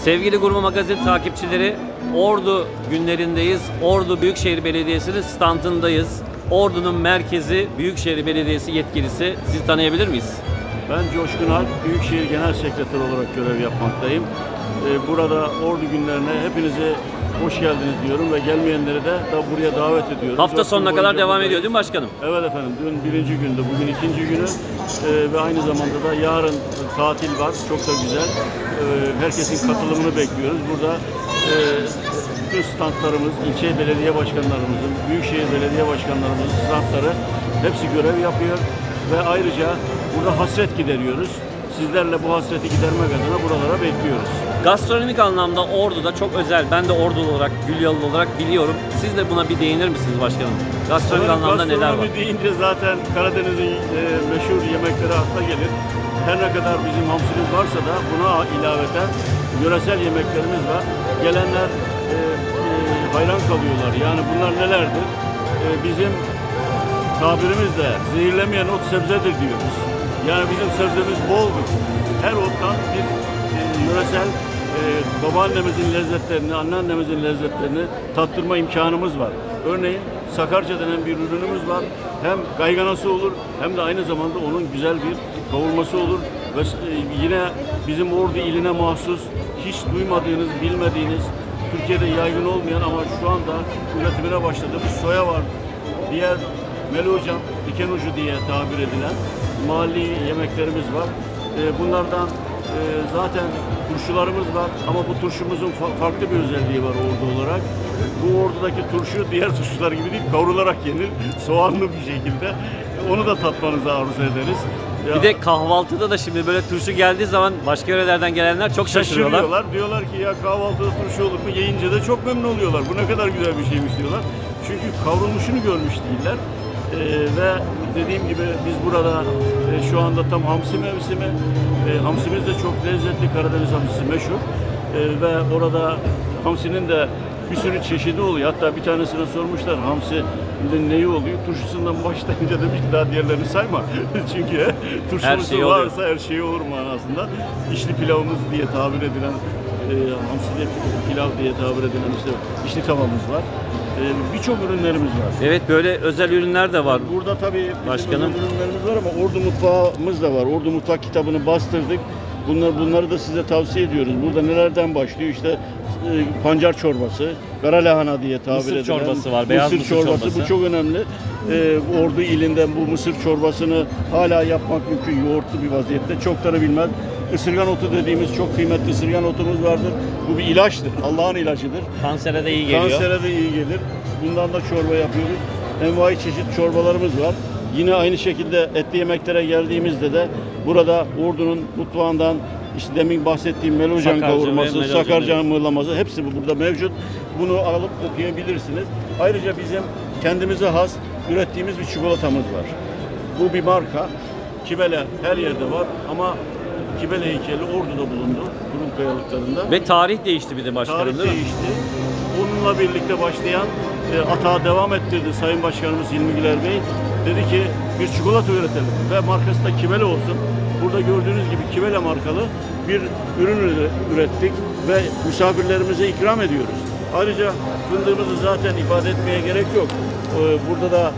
Sevgili Gurme Magazin takipçileri, Ordu günlerindeyiz. Ordu Büyükşehir Belediyesi'nin standındayız. Ordu'nun merkezi Büyükşehir Belediyesi yetkilisi. Sizi tanıyabilir miyiz? Ben Coşkun Alp, Büyükşehir Genel Sekreter olarak görev yapmaktayım. Burada Ordu günlerine hepinize hoş geldiniz diyorum ve gelmeyenleri de buraya davet ediyorum. Hafta sonuna kadar devam ediyor değil mi başkanım? Evet efendim, dün birinci gündü, bugün ikinci günü ve aynı zamanda da yarın tatil var, çok da güzel. Herkesin katılımını bekliyoruz. Burada bütün standlarımız, ilçe belediye başkanlarımızın, büyükşehir belediye başkanlarımızın standları hepsi görev yapıyor ve ayrıca burada hasret gideriyoruz. Sizlerle bu hasreti gidermek adına buralara bekliyoruz. Gastronomik anlamda Ordu'da çok özel. Ben de Ordulu olarak, Gülyalılı olarak biliyorum. Siz de buna bir değinir misiniz başkanım? Gastronomik anlamda neler var? Gastronomi deyince zaten Karadeniz'in meşhur yemekleri akla gelir. Her ne kadar bizim hamsimiz varsa da buna ilaveten yöresel yemeklerimiz var. Gelenler hayran kalıyorlar. Yani bunlar nelerdir? Bizim tabirimizle zehirlemeyen ot sebzedir diyoruz. Yani bizim sebzemiz boldur. Her ottan bir yöresel babaannemizin lezzetlerini, anneannemizin lezzetlerini tattırma imkanımız var. Örneğin Sakarca denen bir ürünümüz var. Hem kayganası olur hem de aynı zamanda onun güzel bir kavurması olur. Ve yine bizim Ordu iline mahsus hiç duymadığınız, bilmediğiniz, Türkiye'de yaygın olmayan ama şu anda üretimine başladığımız soya var. Diğer melocan, diken ucu diye tabir edilen mahalli yemeklerimiz var. Bunlardan zaten turşularımız var ama bu turşumuzun farklı bir özelliği var Ordu olarak. Bu Ordu'daki turşu diğer turşular gibi değil, kavrularak yenir, soğanlı bir şekilde. Onu da tatmanızı arzu ederiz. Bir de kahvaltıda da şimdi böyle turşu geldiği zaman başka yörelerden gelenler çok şaşırıyorlar. Diyorlar ki ya kahvaltıda turşu olur mu? Yiyince de çok memnun oluyorlar. Bu ne kadar güzel bir şeymiş diyorlar. Çünkü kavrulmuşunu görmüş değiller. Ve dediğim gibi biz burada şu anda tam hamsi mevsimi. Hamsimiz de çok lezzetli, Karadeniz hamsisi meşhur. Ve orada hamsinin de bir sürü çeşidi oluyor. Hatta bir tanesine sormuşlar hamsinin neyi oluyor? Turşusundan başlayınca demiş ki daha diğerlerini sayma. Çünkü turşusu varsa her şey olur manasında. İçli pilavımız diye tabir edilen, hamsili pilav diye tabir edilen işte içli tavamız var. Birçok ürünlerimiz var. Evet, böyle özel ürünler de var. Burada tabii başkanım, özel ürünlerimiz var ama Ordu mutfağımız da var. Ordu mutfak kitabını bastırdık. Bunları da size tavsiye ediyoruz. Burada nelerden başlıyor? İşte pancar çorbası, kara lahana diye tabir edilen. Mısır çorbası var, beyaz mısır çorbası. Bu çok önemli. Ordu ilinden bu mısır çorbasını hala yapmak mümkün. Yoğurtlu bir vaziyette. Çokları bilmez. Isırgan otu dediğimiz çok kıymetli ısırgan otumuz vardır. Bu bir ilaçtır. Allah'ın ilacıdır. Kansere de iyi geliyor. Kansere de iyi gelir. Bundan da çorba yapıyoruz. Envai çeşit çorbalarımız var. Yine aynı şekilde etli yemeklere geldiğimizde de burada Ordu'nun mutfağından işte demin bahsettiğim melocan kavurması, Sakarca mıhlaması hepsi burada mevcut. Bunu alıp okuyabilirsiniz. Ayrıca bizim kendimize has ürettiğimiz bir çikolatamız var. Bu bir marka. Kibele her yerde var ama Kibele heykeli Ordu'da bulundu. Kurum kayalıklarında. Ve tarih değişti bir de başkanım, değil mi? Tarih değişti. Bununla birlikte başlayan atağa devam ettirdi Sayın Başkanımız Hilmi Güler Bey. Dedi ki bir çikolata üretelim ve markası da Kibele olsun. Burada gördüğünüz gibi Kibele markalı bir ürün ürettik ve misafirlerimize ikram ediyoruz. Ayrıca fındığımızı zaten ifade etmeye gerek yok. Burada da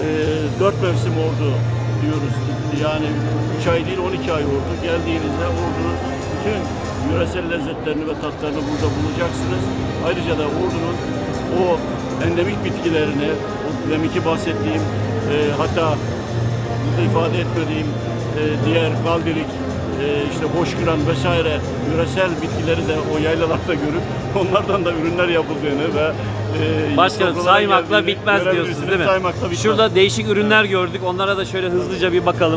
4 mevsim Ordu diyoruz. Yani 3 ay değil 12 ay Ordu. Geldiğinizde Ordu'nun bütün yöresel lezzetlerini ve tatlarını burada bulacaksınız. Ayrıca da Ordu'nun o endemik bitkilerini, o deminki bahsettiğim hatta burada ifade etmediğim diğer balbirik, işte boşkıran vesaire yöresel bitkileri de o yaylalarda görüp onlardan da ürünler yapıldığını ve başkanım saymakla bitmez diyorsunuz değil mi? Saymakla bitmez. Şurada değişik ürünler gördük. Onlara da şöyle hızlıca bir bakalım.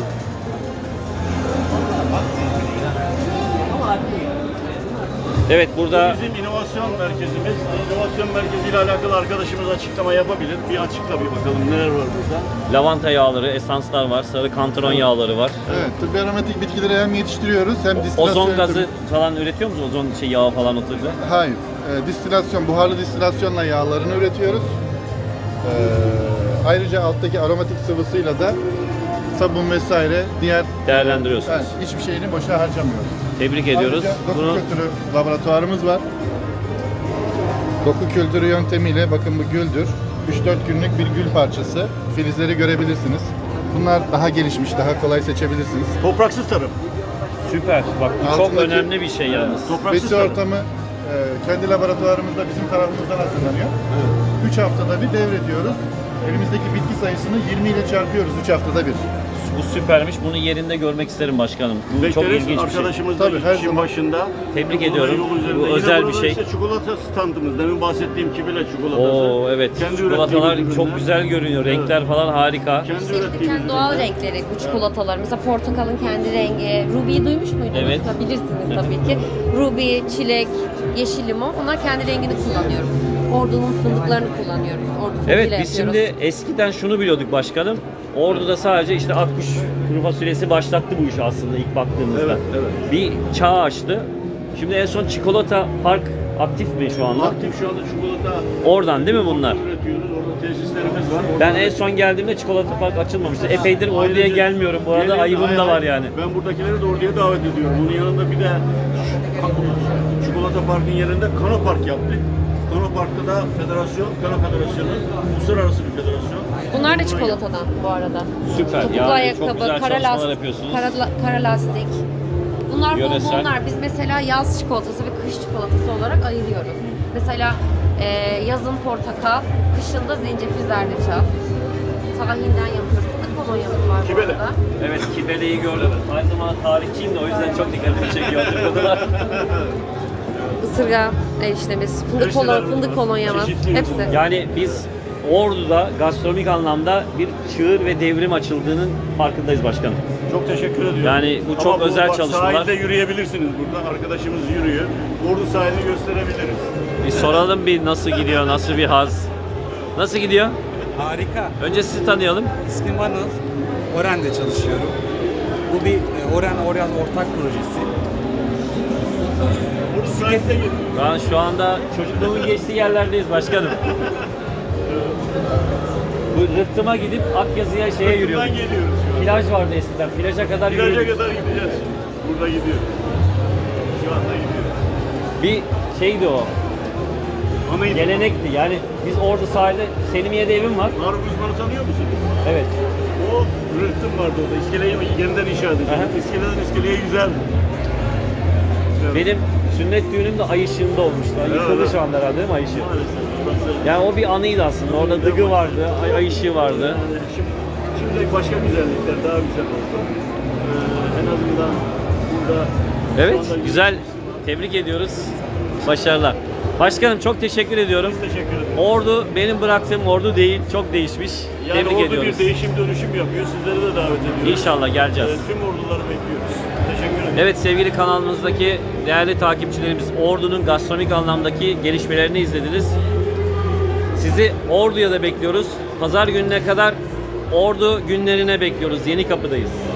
Evet, burada bizim inovasyon merkezimiz. İnovasyon merkeziyle alakalı arkadaşımız açıklama yapabilir. Bir açıkla bir bakalım neler var burada. lavanta yağları, esanslar var, sarı kantron yağları var. Evet, tıbbi aromatik bitkileri hem yetiştiriyoruz hem distilasyon... Ozon gazı falan üretiyor musunuz? Ozon yağı falan o türlü? Hayır, distilasyon, buharlı distilasyonla yağlarını üretiyoruz. Ayrıca alttaki aromatik sıvısıyla da sabun vesaire diğer... Değerlendiriyorsunuz. Evet, hiçbir şeyini boşa harcamıyoruz. Tebrik ediyoruz. Ayrıca doku Bunu kültürü laboratuvarımız var. Doku kültürü yöntemiyle bakın bu güldür. 3-4 günlük bir gül parçası. Filizleri görebilirsiniz. Bunlar daha gelişmiş, daha kolay seçebilirsiniz. Topraksız tarım. süper. Bak bu çok Altındaki- önemli bir şey yalnız. Topraksız Besi tarım. ortamı kendi laboratuvarımızda bizim tarafımızdan hazırlanıyor. 3 haftada bir devrediyoruz. Elimizdeki bitki sayısını 20 ile çarpıyoruz 3 haftada bir. Bu süpermiş. Bunu yerinde görmek isterim başkanım. Bu çok Bekleriz. ilginç bir şey. Arkadaşımız Tabii, her da işin zaman. başında. Tebrik Burada ediyorum. yol üzerinde. Bu Yine özel burada bir şey. işte çikolata standımız. Demin bahsettiğim kibele çikolatası. Oo evet. Kendi Çikolatalar ürettiğimiz çok ürünler. güzel görünüyor. Renkler falan harika. Kendi İşte ürettiğimiz kendi doğal ürünler. renkleri bu çikolatalar. Mesela portakalın kendi rengi. Ruby'yi duymuş muydunuz? Evet. Bilirsiniz tabii ki. Ruby, çilek, yeşil limon. Onlar kendi rengini kullanıyoruz. Ordu'nun fındıklarını kullanıyoruz. Ordu fındığıyla Evet biz yapıyoruz. şimdi eskiden şunu biliyorduk başkanım. Ordu'da sadece işte akkuş kuru fasulyesi başlattı bu işi aslında ilk baktığımızda. Evet, evet. Bir çağ açtı. Şimdi en son Çikolata Park aktif mi şu anda? Aktif şu anda çikolata Oradan değil mi bunlar? üretiyoruz. Orada tesislerimiz var. Ben en son geldiğimde Çikolata Park açılmamıştı. Epeydir Ordu'ya gelmiyorum. Bu arada Gelin, ayıbım da var yani. Ben buradakileri de Ordu'ya davet ediyorum. Bunun yanında bir de Çikolata Park'ın yerinde Kano Park yaptık. Kano Park'ta da federasyon, Kano Federasyonu, uluslararası bir federasyon. Bunlar da çikolatadan bu arada. Süper. Topuklu Yani çok ayakkabı, güzel kara, çalışmalar yapıyorsunuz. kara lastik. Bunlar Yöresel. bonbonlar. Biz mesela yaz çikolatası ve kış çikolatası olarak ayırıyoruz. Mesela yazın portakal, kışın da zencefil zerdeçal. Tahinden yapıyoruz. Fındık kolonyamız var bu Kibele. arada. Evet Kibele'yi gördüm. Aynı zamanda tarihçiyim de o yüzden çok dikkatimi çekiyor. Isırga eriştemiz, Eriştelerimiz fındık var. kolonyamız, Çeşitli hepsi. Yani biz Ordu'da gastronomik anlamda bir çığır ve devrim açıldığının farkındayız başkanım. Çok teşekkür ediyorum. Yani bu çok Ama özel bak, çalışmalar. Sahilde yürüyebilirsiniz burada. Arkadaşımız yürüyor. Ordu sahilini gösterebiliriz. Bir soralım bir nasıl gidiyor, nasıl bir haz. Nasıl gidiyor? Harika. Önce sizi tanıyalım. İsmim Anıl. Oren'de çalışıyorum. Bu bir Oren ortak projesi. Ordu sahilde geliyor. Ben şu anda çocukluğumun geçtiği yerlerdeyiz başkanım. Bu rıhtıma gidip Akyazı'ya şeye yürüyorduk. Buradan geliyoruz şu an. Plaj vardı eskiden. Plaja kadar Plaja yürüyorduk. kadar gideceğiz. Burada gidiyoruz. Şu anda gidiyoruz. Bir şeydi o. Anıydı. Gelenekti. Yani biz Ordu sahilde Selimiye'de evim var. Faruk Uzman'ı tanıyor musun? Evet. O rıhtım vardı orada. İskeleyi yeniden inşa edeceğiz. Aha. İskeleden iskeleye yüzerdi. Evet. Benim sünnet düğünüm de ay ışığında olmuştu. Yıkıldı Evet. şu anda herhalde değil mi ay ışığı? Maalesef. Yani o bir anıydı aslında. Orada dıgı vardı, ay ışığı vardı. Yani şimdi başka güzellikler daha güzel oldu. En azından burada şu Evet, anda güzel. Tebrik ediyoruz. Başarılar. Başkanım çok teşekkür ediyorum. Biz teşekkür ederiz. Ordu benim bıraktığım ordu değil. Çok değişmiş. Yani Tebrik orada ediyoruz. bir değişim dönüşüm yapıyor. Sizleri de davet ediyoruz. İnşallah geleceğiz. Tüm orduları bekliyoruz. Teşekkür ederim. Evet sevgili kanalımızdaki değerli takipçilerimiz Ordu'nun gastronomik anlamdaki gelişmelerini izlediniz. Sizi Ordu'ya da bekliyoruz. Pazar gününe kadar Ordu günlerine bekliyoruz. Yenikapı'dayız.